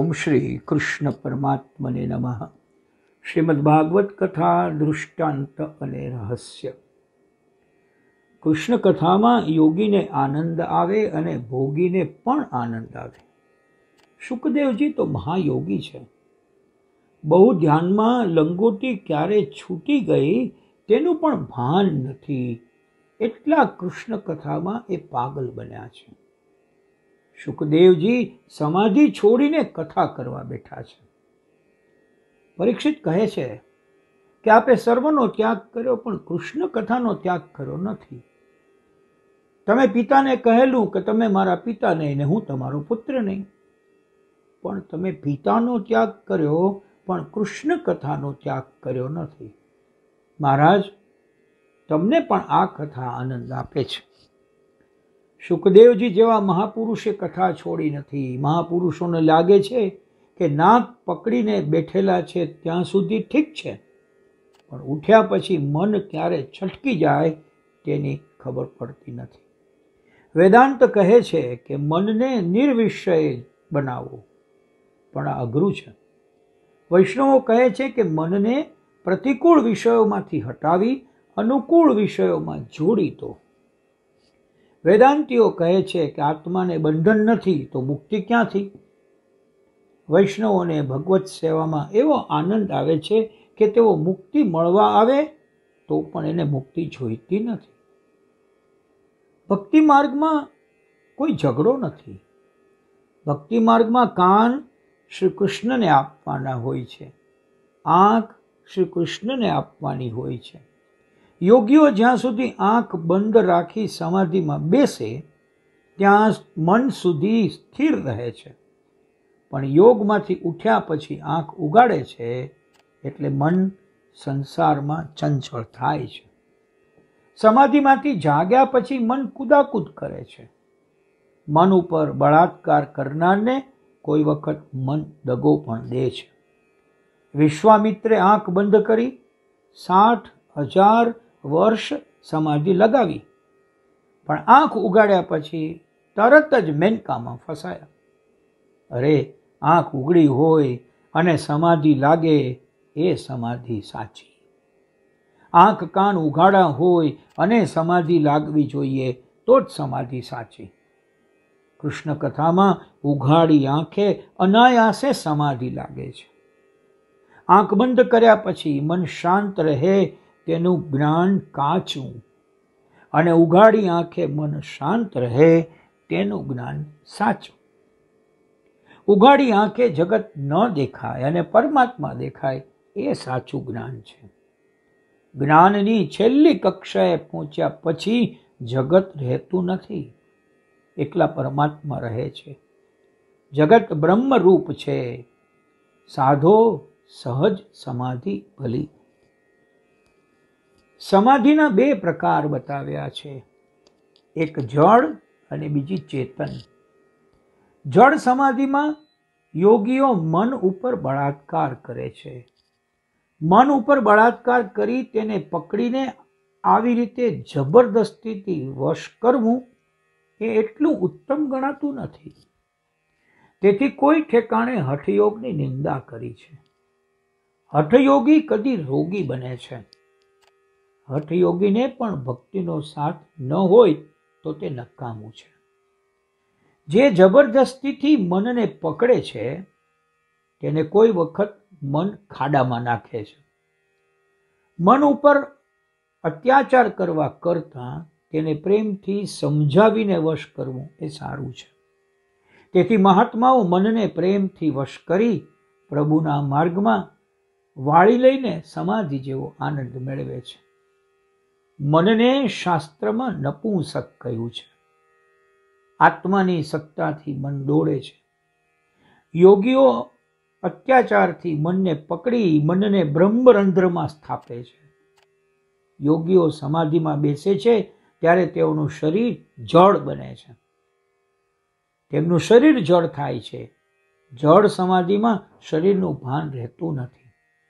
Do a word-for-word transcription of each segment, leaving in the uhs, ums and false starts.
ओम श्री कृष्ण परमात्मने नमः। श्रीमद्भागवत कथा दृष्टांत अने रहस्य। कृष्ण कथा में योगी ने आनंद आवे अने भोगी ने पण आनंद आवे। शुकदेवजी तो महायोगी छे। बहु ध्यान में लंगोटी क्यारे छूटी गई तेनु पण भान नथी, एटला कृष्ण कथा में ए पागल बन्या छे। शुकदेवजी समाधि छोड़ीने कथा करवा बैठा छे। परीक्षित कहे छे कि आपे सर्वनो त्याग कर्यो पण कृष्ण कथानो त्याग कर्यो नथी। तमे पिताने कहेलू कि तमे मारा पिता नहीं ने हूँ तमारो पुत्र नहीं, पण तमे पितानो त्याग कर्यो पण कृष्ण कथानो त्याग कर्यो नथी। महाराज, तमने पण आ कथा आनंद आपे छे। शुकदेवजी जेवा महापुरुषे कथा छोड़ी नथी। महापुरुषोने लागे छे कि नाक पकड़ीने बैठेला छे त्यां सुधी ठीक छे, पण उठ्या पछी मन क्यारे छटकी जाय तेनी खबर पड़ती नथी। वेदांत कहे छे कि मनने निर्विषय बनावो, पण आ अघरू छे। वैष्णवो कहे छे कि मनने प्रतिकूल विषयोमांथी हटावी अनुकूल विषयोमां जोड़ी दो। वेदांतीओ कहे छे कि आत्मा ने बंधन नथी तो मुक्ति क्यांथी। वैष्णवोने भगवत सेवा में एवो आनंद आवे छे कि तेओ मुक्ति मळवा आवे तो पण एने मुक्ति जोईती नथी। भक्ति मार्ग में कोई झगड़ो नथी। भक्ति मार्ग में कान श्री कृष्ण ने आपवाना होय छे, आंख श्री कृष्ण ने आपवानी होय छे। योगीओ ज्यां सुधी आंख बंद राखी समाधि में बेसे त्यां मन सुधी स्थिर रहे छे, पण योग मांथी उठ्या पछी आंख उगाड़े छे एटले मन संसार में चंचल थाय छे। समाधि मांथी जाग्या पछी मन कूदाकूद करे छे। मन उपर बलात्कार करनारने कोई वखत मन दगो पण दे छे। विश्वामित्रे आंख बंद करी साठ हजार वर्ष समाधि लगावी, पण आंख उगाड्या पछी तरत ज मेनकामां फसाया। अरे, आंख उगड़ी होय अने समाधि लागे ए समाधि साची। आंख कान उघाड़ा होय अने समाधि लागवी जोईए तो ज समाधि साची। कृष्ण कथा में उघाड़ी आंखे अनायासे समाधि लागे छे। आंख बंद कर्या पछी मन शांत रहे तेनुं ज्ञान काचुं अने उघाड़ी आंखे मन शांत रहे तेनुं ज्ञान साचुं। उघाड़ी आंखे जगत न देखाय अने परमात्मा देखाय ए साचुं ज्ञान छे। ज्ञाननी छेल्ली कक्षाए पहोंच्या पछी जगत रहेतुं नथी, एकला परमात्मा रहे छे। जगत ब्रह्म रूप छे। साधो सहज समाधि भली। समाधिना बे प्रकार बताव्या छे, एक जड़ अने बीजी चेतन। जड़ समाधि में योगीओ मन उपर बलात्कार करे छे। मन उपर बलात्कार करी तेने पकड़ीने आवी रीते जबरदस्तीथी वश करवुं ए एटलुं उत्तम गणातुं नथी। तेथी कोई ठेकाणे हठयोगनी निंदा करी छे। हठयोगी कदी रोगी बने छे। हठयोगी ने पण भक्तिनो साथ न होय तो ते नकामું छे। जे जबरदस्तीथी मनने पकड़े छे तेने कोई वखत मन खाडामां नाखे छे। मन उपर अत्याचार करवा करता तेने प्रेमथी समजावीने वश करवुं ए सारुं छे। तेथी महात्माओ मनने प्रेमथी वश करी प्रभुना मार्गमां वाળી लईने समाधि जेवो आनंद मेळवे छे। मनने शास्त्रमां नपुंसक कह्युं छे। आत्मानी सत्ताथी मन दौड़े छे। योगीओ अत्याचारथी मनने पकड़ी मनने ब्रह्मरंध्रमां स्थापे छे। योगीओ समाधिमां बेसे छे त्यारे तेओनुं शरीर जड़ बने छे। तेमनुं शरीर जड़ थाय छे। जड़ समाधिमां शरीरनुं भान रहेतुं नथी।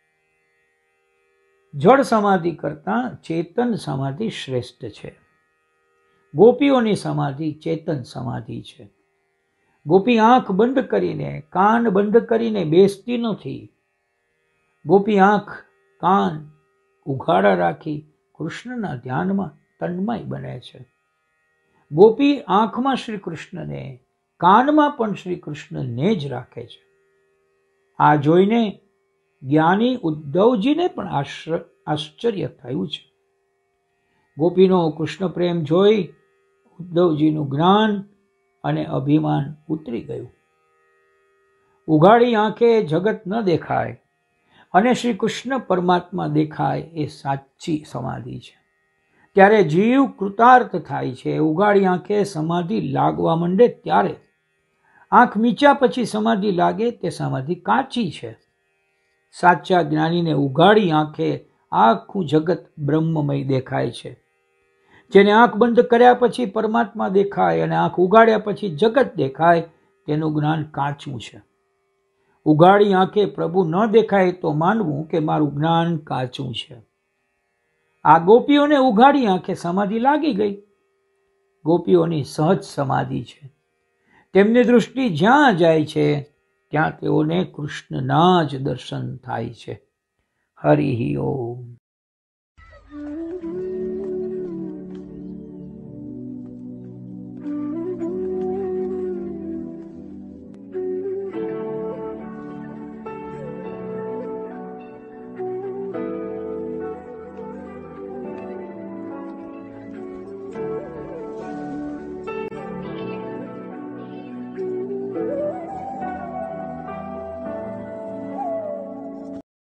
जड़ समाधि करता चेतन समाधि श्रेष्ठ छे। गोपीओनी समाधि चेतन समाधि छे। ગોપી આંખ બંધ કરીને, કાન બંધ કરીને બેસતી નથી. ગોપી આંખ કાન ઉઘાડા રાખી કૃષ્ણના ધ્યાનમાં તન્મય બને છે. ગોપી આંખમાં શ્રી કૃષ્ણને, કાનમાં પણ શ્રી કૃષ્ણને જ રાખે છે. આ જોઈને જ્ઞાની ઉદ્ધવજીને પણ આશ્ચર્ય થયું છે. ગોપીનો કૃષ્ણ પ્રેમ જોઈ ઉદ્ધવજીનું જ્ઞાન અને અભિમાન ઉતરી ગયું. ઉઘાડી આંખે જગત ન દેખાય અને શ્રી કૃષ્ણ પરમાત્મા દેખાય એ સાચી સમાધિ છે. ત્યારે જીવ કૃતાર્થ થાય છે. ઉઘાડી આંખે સમાધિ લાગવા માંડે ત્યારે, આંખ મીચ્યા પછી સમાધિ લાગે તે સમાધિ કાચી છે. સાચા જ્ઞાનીને ઉઘાડી આંખે આખું જગત બ્રહ્મમય દેખાય છે. જેને આંખ બંધ કર્યા પછી પરમાત્મા દેખાય અને આંખ ઉઘાડ્યા પછી જગત દેખાય તેનું જ્ઞાન કાચું છે. ઉઘાડી આંખે પ્રભુ ન દેખાય તો માનવું કે મારું જ્ઞાન કાચું છે. આ ગોપીઓને ઉઘાડી આંખે સમાધિ લાગી ગઈ. ગોપીઓની સહજ સમાધિ છે. તેમની દૃષ્ટિ જ્યાં જાય છે ત્યાં તેઓને કૃષ્ણના જ દર્શન થાય છે. હરિ ઓમ.